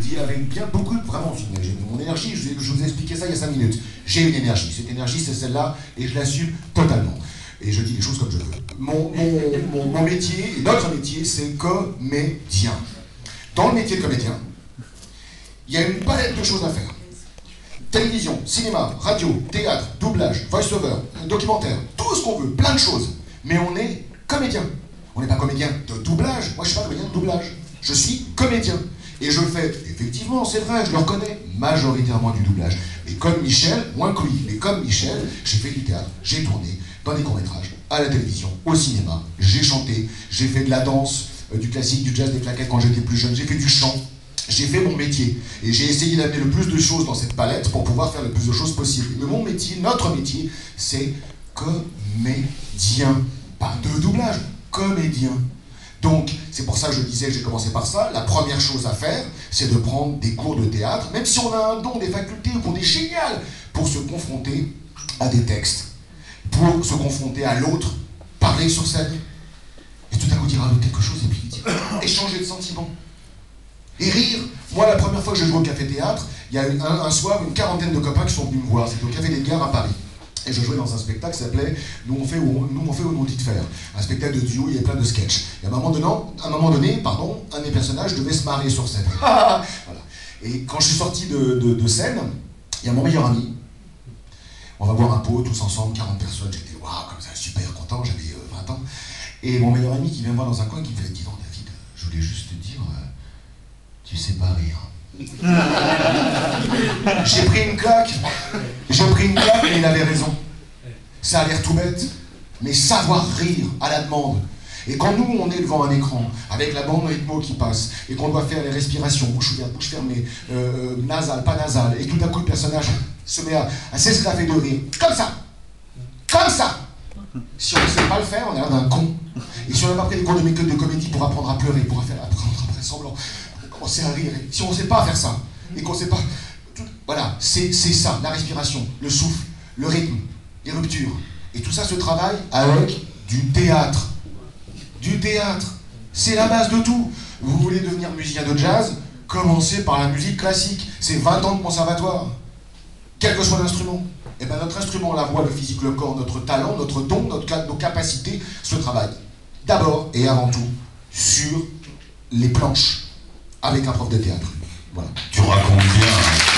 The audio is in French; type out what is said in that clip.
dis avec bien beaucoup, vraiment, j'ai mis mon énergie, je vous ai expliqué ça il y a 5 minutes. J'ai une énergie, cette énergie c'est celle-là, et je l'assume totalement. Et je dis les choses comme je veux. Mon métier, notre métier, c'est comédien. Dans le métier de comédien, il y a une palette de choses à faire. Télévision, cinéma, radio, théâtre, doublage, voice-over, documentaire, tout ce qu'on veut, plein de choses. Mais on est comédien. On n'est pas comédien de doublage. Moi, je ne suis pas comédien de doublage. Je suis comédien. Et je fais, effectivement, c'est vrai, je le reconnais, majoritairement du doublage. Mais comme Michel, moins que lui, mais comme Michel, j'ai fait du théâtre, j'ai tourné dans des courts-métrages, à la télévision, au cinéma, j'ai chanté, j'ai fait de la danse, du classique, du jazz, des claquettes quand j'étais plus jeune, j'ai fait du chant. J'ai fait mon métier et j'ai essayé d'amener le plus de choses dans cette palette pour pouvoir faire le plus de choses possible. Mais mon métier, notre métier, c'est comédien. Pas de doublage, comédien. Donc, c'est pour ça que je disais, j'ai commencé par ça. La première chose à faire, c'est de prendre des cours de théâtre, même si on a un don, des facultés, qu'on est génial, pour se confronter à des textes, pour se confronter à l'autre, parler sur scène, et tout à coup dire à l'autre quelque chose et puis dire, échanger de sentiments. Et rire. Moi, la première fois que je joué au café-théâtre, il y a un soir, une quarantaine de copains qui sont venus me voir. C'était au Café des Gares à Paris. Et je jouais dans un spectacle qui s'appelait Nous on fait ou on dit de faire. Un spectacle de duo, il y avait plein de sketchs. Et à un moment donné, un des personnages devait se marrer sur scène. Voilà. Et quand je suis sorti de scène, il y a mon meilleur ami. On va boire un pot, tous ensemble, 40 personnes. J'étais waouh, comme ça, super content, j'avais 20 ans. Et mon meilleur ami qui vient me voir dans un coin, qui me fait, dis donc David, je voulais juste te dire, tu sais pas rire. J'ai pris une claque, mais il avait raison. Ça a l'air tout bête, mais savoir rire à la demande. Et quand nous, on est devant un écran, avec la bande rythmo qui passe, et qu'on doit faire les respirations, bouche ouverte, bouche fermée, nasale, pas nasale, et tout d'un coup le personnage se met à s'esclaffer de rire, comme ça. Si on ne sait pas le faire, on a l'air d'un con. Et si on n'a pas pris des cours de comédie pour apprendre à pleurer, pour apprendre à faire semblant, on sait à rire. Si on ne sait pas faire ça, et qu'on ne sait pas... Voilà, c'est ça, la respiration, le souffle, le rythme, les ruptures. Et tout ça se travaille avec du théâtre. Du théâtre. C'est la base de tout. Vous voulez devenir musicien de jazz, commencez par la musique classique. C'est 20 ans de conservatoire. Quel que soit l'instrument. Et bien notre instrument, la voix, le physique, le corps, notre talent, notre don, nos capacités se travaillent. D'abord et avant tout sur les planches avec un prof de théâtre. Voilà. Tu racontes bien.